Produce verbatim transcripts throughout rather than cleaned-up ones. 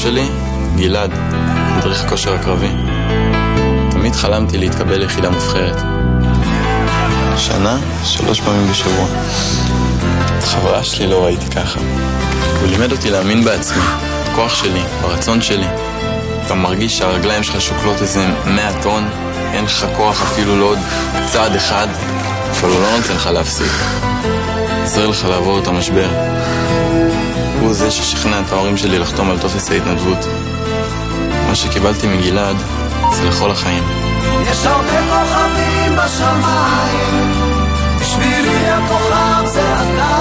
שלי, גלעד, מדריך הכושר הקרבי. תמיד חלמתי להתקבל ליחידה מובחרת. שנה, שלוש פעמים בשבוע. את חברה שלי לא ראיתי ככה. הוא לימד אותי להאמין בעצמי, בכוח שלי, ברצון שלי. אתה מרגיש שהרגליים שלך שוקלות איזה מאה טון, אין לך כוח אפילו לא עוד צעד אחד, אבל הוא לא נותן לך להפסיק. עזר לך לעבור את המשבר. הוא זה ששכנע את ההורים שלי לחתום על טופס ההתנדבות. מה שקיבלתי מגלעד זה לכל החיים. יש הרבה כוכבים בשמיים, בשבילי הכוכב זה אתה.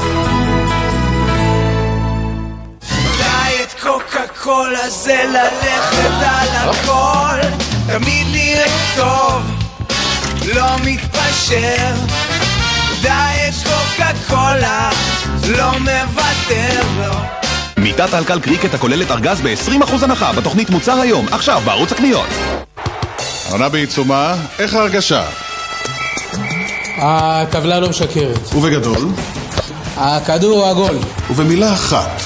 די את קוקה קולה זה ללכת על הכל, תמיד נראה טוב, לא מתפשר. די את קוקה קולה, לא מוותר לו. מיטת אלקל קריקט הכוללת ארגז ב-עשרים אחוז הנחה בתוכנית מוצר היום, עכשיו בערוץ הקניות. העונה בעיצומה, איך ההרגשה? הטבלה לא משקרת. ובגדול? הכדור עגול. ובמילה אחת?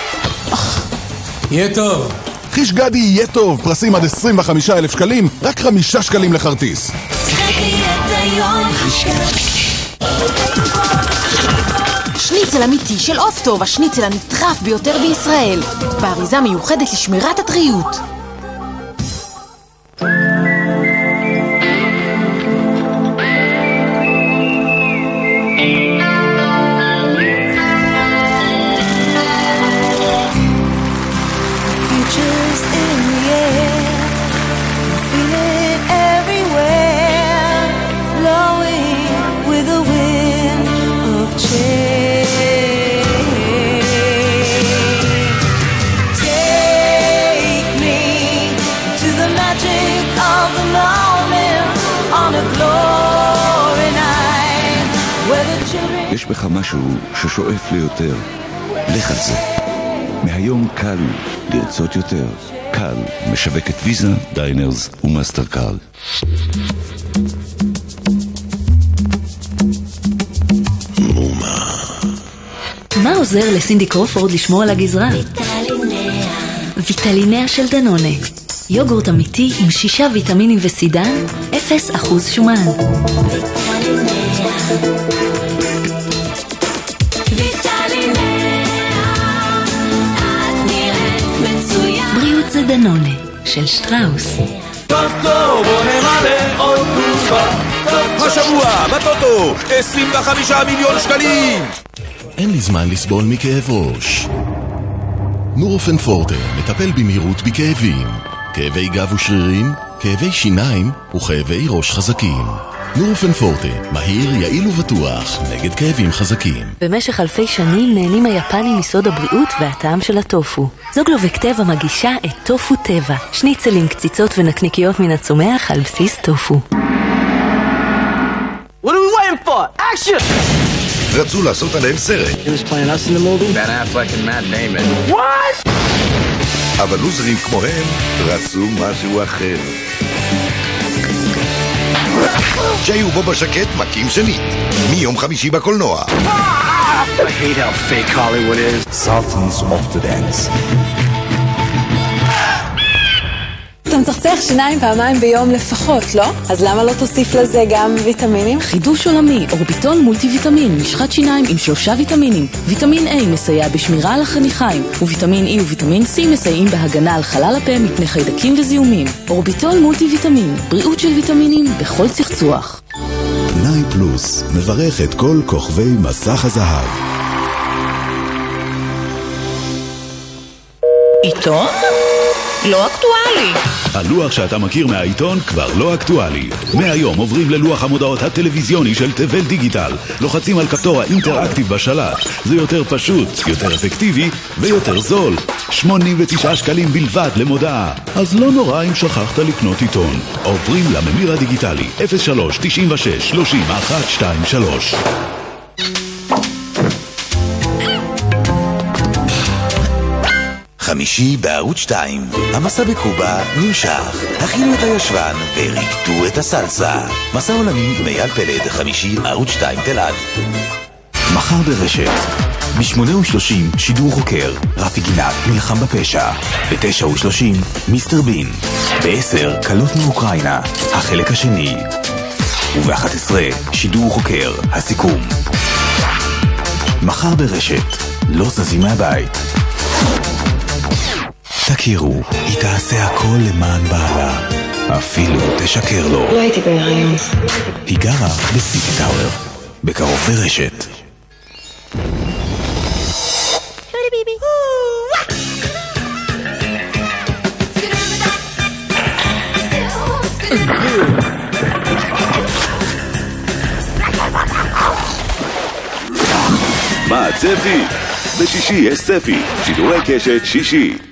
יהיה טוב. חיש גדי יהיה טוב, פרסים עד עשרים וחמישה אלף שקלים, רק חמישה שקלים לכרטיס. שניצל אמיתי של עוף טוב, השניצל הנטרף ביותר בישראל, באריזה מיוחדת לשמירת הטריות. יש בך משהו ששואף ליותר. לך על זה. מהיום קל לרצות יותר. קל משווקת ויזה, דיינרס ומאסטר קארד. מומה. מה עוזר לסינדי קרופורד לשמור על הגזרה? ויטליניה. ויטליניה של דנונה. יוגורט אמיתי עם שישה ויטמינים וסידן, אפס אחוז שומן. ויטליניה. בריאות זה דנונה של שטראוס. טוטו בוא נמלא עוד תקופה. השבוע בטוטו עשרים וחמישה מיליון שקלים. אין לי זמן לסבול מכאב ראש. נורופן פורטה מטפל במהירות בכאבים, כאבי גב ושרירים, כאבי שיניים וכאבי ראש חזקים. נורופן פורטה, מהיר, יעיל ובטוח, נגד כאבים חזקים. במשך אלפי שנים נהנים היפנים מסוד הבריאות והטעם של הטופו. זוגלובק טבע מגישה את טופו טבע, שניצלים, קציצות ונקניקיות מן הצומח על בסיס טופו. What are we waiting for? Action! רצו לעשות עליהם סרט. He was playing us in the movie? Ben Affleck and Matt Damon. What? אבל לוזרים כמוהם רצו משהו אחר. ג'יי ובובה שקט מקים שנית מיום חמישי בקולנוע. I hate how fake Hollywood is. Sultans of the Dance. אתה מצחצח שיניים פעמיים ביום לפחות, לא? אז למה לא תוסיף לזה גם ויטמינים? חידוש עולמי, אורביטול מולטי ויטמין, משחת שיניים עם שלושה ויטמינים. ויטמין A מסייע בשמירה על החניכיים, וויטמין E וויטמין C מסייעים בהגנה על חלל הפה מפני חיידקים וזיהומים. אורביטול מולטי ויטמין, בריאות של ויטמינים בכל צחצוח. פנאי פלוס, מברך את כל כוכבי מסך הזהב. עיתון? לא אקטואלי. הלוח שאתה מכיר מהעיתון כבר לא אקטואלי. מהיום עוברים ללוח המודעות הטלוויזיוני של תבל דיגיטל. לוחצים על כפתור האינטראקטיב בשלט. זה יותר פשוט, יותר אפקטיבי ויותר זול. שמונים ותשעה שקלים בלבד למודעה. אז לא נורא אם שכחת לקנות עיתון. עוברים לממיר הדיגיטלי אפס שלוש תשעים ושש שלושים אחת עשרים ושלוש. חמישי בערוץ שתיים, המסע בקובה נמשך. הכינו את הישבן וריקטו את הסלסה. מסע עולמי עם אייל פלד, חמישי ערוץ שתיים תלעד. מחר ברשת, ב-שמונה ושלושים שידור חוקר, רפי גינת נלחם בפשע. ב-תשע ושלושים מיסטר בין. ב-עשר קלות מאוקראינה, החלק השני. וב-אחת עשרה שידור חוקר, הסיכום. מחר ברשת, לא זזים מהבית. תכירו, היא תעשה הכל למען בעלה. אפילו תשקר לו. לא הייתי בהיריון. היא גרה בסיטי טאוור. בקרוב ברשת. מה הצפי? בשישי יש צפי, שידורי קשת שישי.